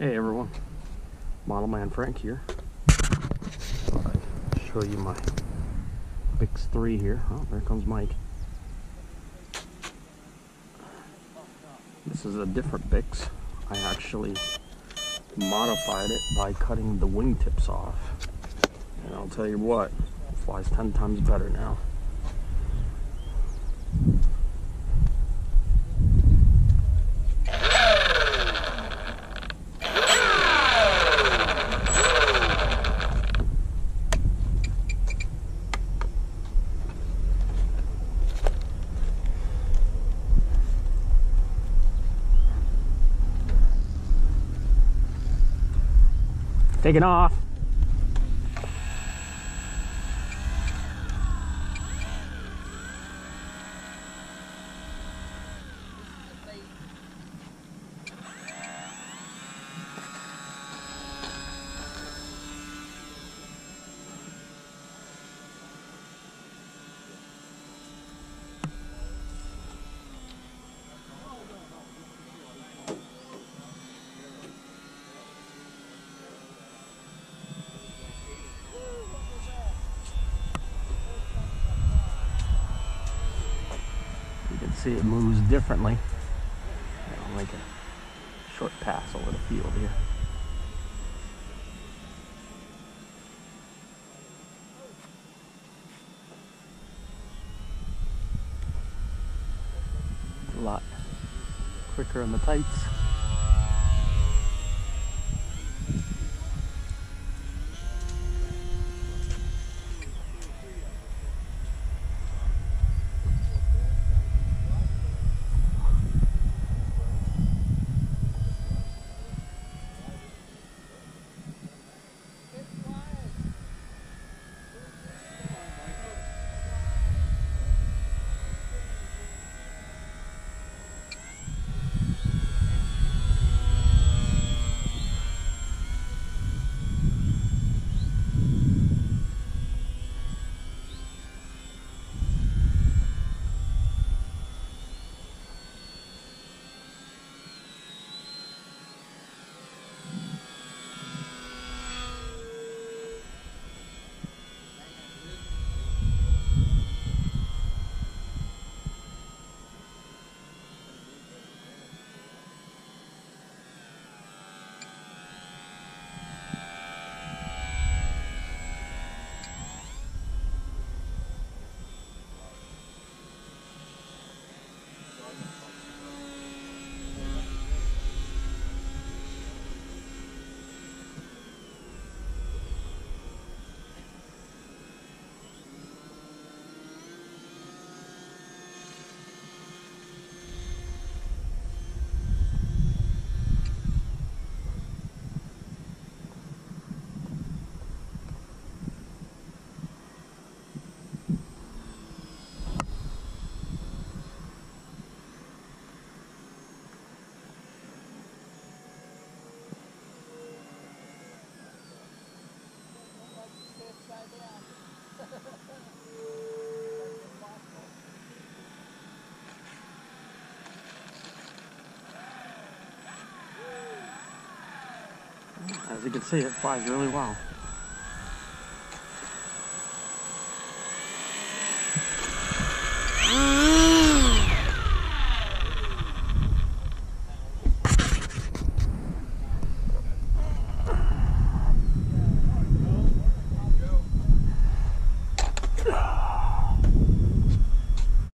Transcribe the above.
Hey everyone, Model Man Frank here. I'll show you my Bix 3 here. Oh, there comes Mike. This is a different Bix. I actually modified it by cutting the wingtips off. And I'll tell you what, it flies 10 times better now. Taking off. See, it moves differently. I'll make a short pass over the field here. It's a lot quicker in the tights. As you can see, it flies really well.